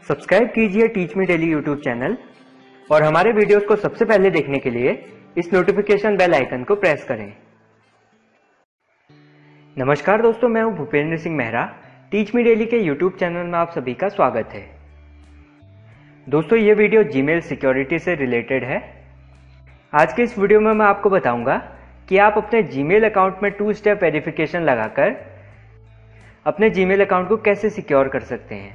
Subscribe कीजिए teach me daily YouTube channel और हमारे वीडियोस को सबसे पहले देखने के लिए इस नोटिफिकेशन बेल आइकन को प्रेस करें। नमस्कार दोस्तों, मैं हूं Bhupendra Singh Mehra. Teach me daily के यूट्यूब चैनल में आप सभी का स्वागत है। दोस्तों, ये वीडियो जीमेल सिक्योरिटी से रिलेटेड है। आज के इस वीडियो में मैं आपको बताऊंगा कि आप अपने जीमेल अकाउंट में 2 स्टेप वेरिफिकेशन लगाकर अपने जीमेल अकाउंट को कैसे सिक्योर कर सकते हैं।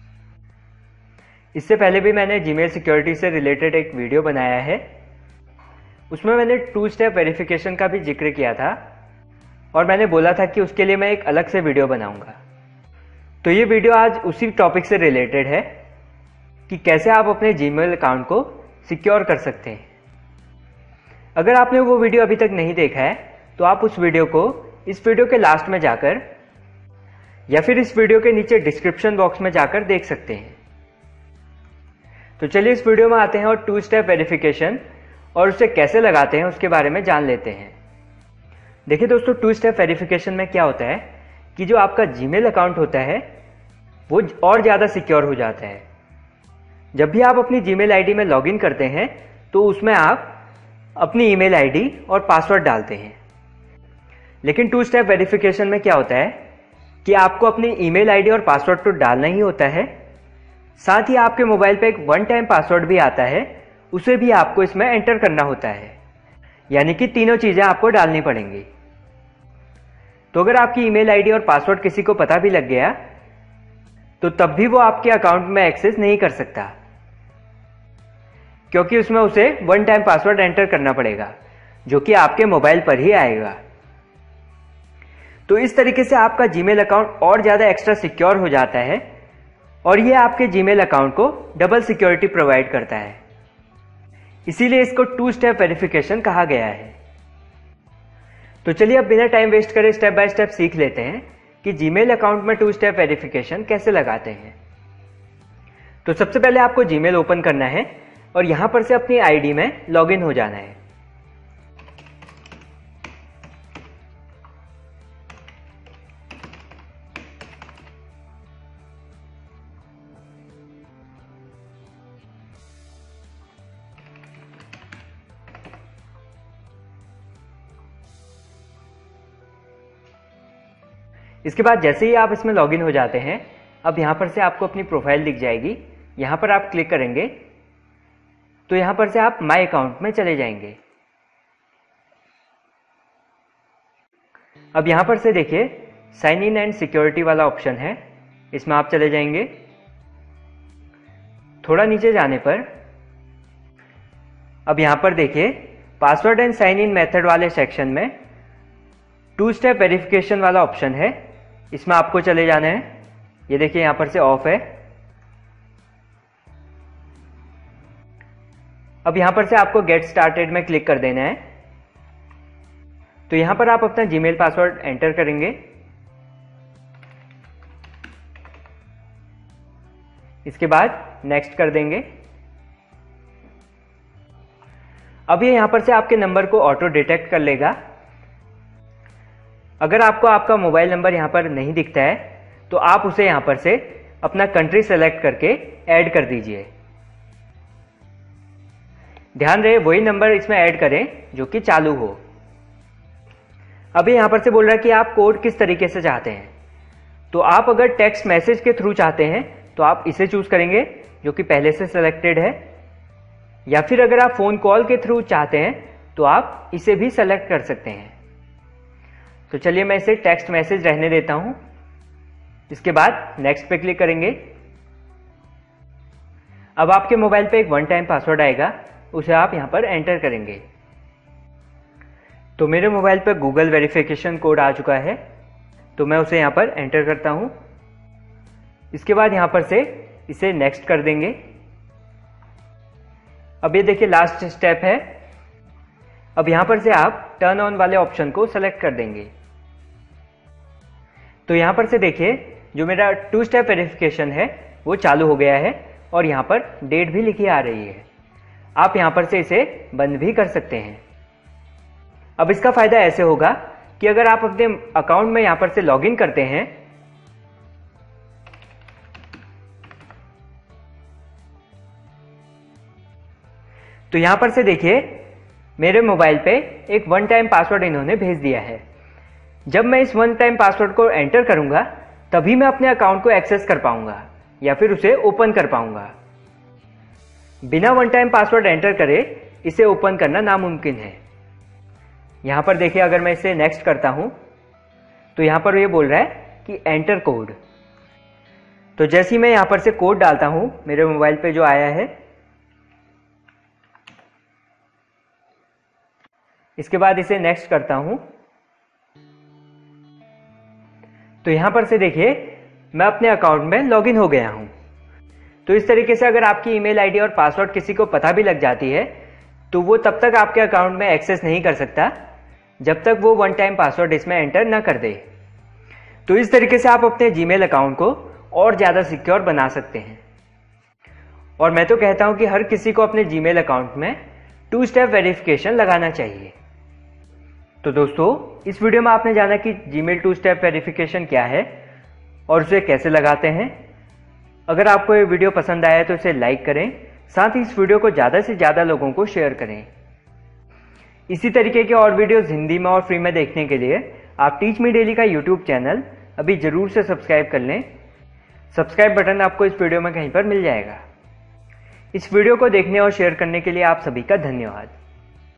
इससे पहले भी मैंने जीमेल सिक्योरिटी से रिलेटेड एक वीडियो बनाया है, उसमें मैंने 2 स्टेप वेरिफिकेशन का भी जिक्र किया था और मैंने बोला था कि उसके लिए मैं एक अलग से वीडियो बनाऊंगा। तो ये वीडियो आज उसी टॉपिक से रिलेटेड है कि कैसे आप अपने जीमेल अकाउंट को सिक्योर कर सकते हैं। अगर आपने वो वीडियो अभी तक नहीं देखा है तो आप उस वीडियो को इस वीडियो के लास्ट में जाकर या फिर इस वीडियो के नीचे डिस्क्रिप्शन बॉक्स में जाकर देख सकते हैं। तो चलिए इस वीडियो में आते हैं और 2 स्टेप वेरिफिकेशन और उसे कैसे लगाते हैं उसके बारे में जान लेते हैं। देखिए दोस्तों, 2 स्टेप वेरिफिकेशन में क्या होता है कि जो आपका जीमेल अकाउंट होता है वो और ज़्यादा सिक्योर हो जाता है। जब भी आप अपनी जीमेल आईडी में लॉगिन करते हैं तो उसमें आप अपनी ईमेल आईडी और पासवर्ड डालते हैं। लेकिन 2 स्टेप वेरिफिकेशन में क्या होता है कि आपको अपनी ईमेल आईडी और पासवर्ड तो डालना ही होता है, साथ ही आपके मोबाइल पे एक 1 टाइम पासवर्ड भी आता है, उसे भी आपको इसमें एंटर करना होता है। यानी कि तीनों चीजें आपको डालनी पड़ेंगी। तो अगर आपकी ईमेल आईडी और पासवर्ड किसी को पता भी लग गया तो तब भी वो आपके अकाउंट में एक्सेस नहीं कर सकता, क्योंकि उसमें उसे 1 टाइम पासवर्ड एंटर करना पड़ेगा जो कि आपके मोबाइल पर ही आएगा। तो इस तरीके से आपका जीमेल अकाउंट और ज्यादा एक्स्ट्रा सिक्योर हो जाता है और ये आपके जीमेल अकाउंट को डबल सिक्योरिटी प्रोवाइड करता है। इसीलिए इसको 2 स्टेप वेरिफिकेशन कहा गया है। तो चलिए अब बिना टाइम वेस्ट करे स्टेप बाय स्टेप सीख लेते हैं कि जीमेल अकाउंट में 2 स्टेप वेरिफिकेशन कैसे लगाते हैं। तो सबसे पहले आपको जीमेल ओपन करना है और यहां पर से अपनी आईडी में लॉगिन हो जाना है। इसके बाद जैसे ही आप इसमें लॉगिन हो जाते हैं, अब यहां पर से आपको अपनी प्रोफाइल दिख जाएगी। यहां पर आप क्लिक करेंगे तो यहां पर से आप माय अकाउंट में चले जाएंगे। अब यहां पर से देखिए साइन इन एंड सिक्योरिटी वाला ऑप्शन है, इसमें आप चले जाएंगे। थोड़ा नीचे जाने पर अब यहां पर देखिए password and sign in method वाले सेक्शन में 2 स्टेप वेरिफिकेशन वाला ऑप्शन है, इसमें आपको चले जाना है। ये देखिए यहां पर से ऑफ है। अब यहां पर से आपको गेट स्टार्टेड में क्लिक कर देना है। तो यहां पर आप अपना जीमेल पासवर्ड एंटर करेंगे। इसके बाद नेक्स्ट कर देंगे। अब ये यहां पर से आपके नंबर को ऑटो डिटेक्ट कर लेगा। अगर आपको आपका मोबाइल नंबर यहां पर नहीं दिखता है तो आप उसे यहां पर से अपना कंट्री सेलेक्ट करके ऐड कर दीजिए। ध्यान रहे वही नंबर इसमें ऐड करें जो कि चालू हो। अभी यहां पर से बोल रहा है कि आप कोड किस तरीके से चाहते हैं। तो आप अगर टेक्स्ट मैसेज के थ्रू चाहते हैं तो आप इसे चूज करेंगे जो कि पहले से सिलेक्टेड है, या फिर अगर आप फोन कॉल के थ्रू चाहते हैं तो आप इसे भी सेलेक्ट कर सकते हैं। तो चलिए मैं इसे टेक्स्ट मैसेज रहने देता हूं। इसके बाद नेक्स्ट पे क्लिक करेंगे। अब आपके मोबाइल पे एक 1 टाइम पासवर्ड आएगा, उसे आप यहां पर एंटर करेंगे। तो मेरे मोबाइल पे गूगल वेरिफिकेशन कोड आ चुका है, तो मैं उसे यहां पर एंटर करता हूं। इसके बाद यहां पर से इसे नेक्स्ट कर देंगे। अब ये देखिए लास्ट स्टेप है। अब यहां पर से आप टर्न ऑन वाले ऑप्शन को सेलेक्ट कर देंगे। तो यहां पर से देखिए जो मेरा 2 स्टेप वेरिफिकेशन है वो चालू हो गया है और यहां पर डेट भी लिखी आ रही है। आप यहां पर से इसे बंद भी कर सकते हैं। अब इसका फायदा ऐसे होगा कि अगर आप अपने अकाउंट में यहां पर से लॉगिन करते हैं तो यहाँ पर से देखिए मेरे मोबाइल पे एक वन टाइम पासवर्ड इन्होंने भेज दिया है। जब मैं इस वन टाइम पासवर्ड को एंटर करूंगा तभी मैं अपने अकाउंट को एक्सेस कर पाऊंगा या फिर उसे ओपन कर पाऊंगा। बिना वन टाइम पासवर्ड एंटर करे इसे ओपन करना नामुमकिन है। यहां पर देखिए अगर मैं इसे नेक्स्ट करता हूं तो यहां पर ये बोल रहा है कि एंटर कोड। तो जैसे ही मैं यहां पर से कोड डालता हूं मेरे मोबाइल पे जो आया है, इसके बाद इसे नेक्स्ट करता हूं तो यहां पर से देखिए मैं अपने अकाउंट में लॉगिन हो गया हूं। तो इस तरीके से अगर आपकी ईमेल आईडी और पासवर्ड किसी को पता भी लग जाती है तो वो तब तक आपके अकाउंट में एक्सेस नहीं कर सकता जब तक वो वन टाइम पासवर्ड इसमें एंटर ना कर दे। तो इस तरीके से आप अपने जीमेल अकाउंट को और ज्यादा सिक्योर बना सकते हैं। और मैं तो कहता हूं कि हर किसी को अपने जीमेल अकाउंट में 2 स्टेप वेरिफिकेशन लगाना चाहिए। तो दोस्तों इस वीडियो में आपने जाना कि जीमेल 2 स्टेप वेरिफिकेशन क्या है और उसे कैसे लगाते हैं। अगर आपको ये वीडियो पसंद आया तो इसे लाइक करें, साथ ही इस वीडियो को ज़्यादा से ज़्यादा लोगों को शेयर करें। इसी तरीके के और वीडियोस हिंदी में और फ्री में देखने के लिए आप टीच मी डेली का यूट्यूब चैनल अभी जरूर से सब्सक्राइब कर लें। सब्सक्राइब बटन आपको इस वीडियो में कहीं पर मिल जाएगा। इस वीडियो को देखने और शेयर करने के लिए आप सभी का धन्यवाद।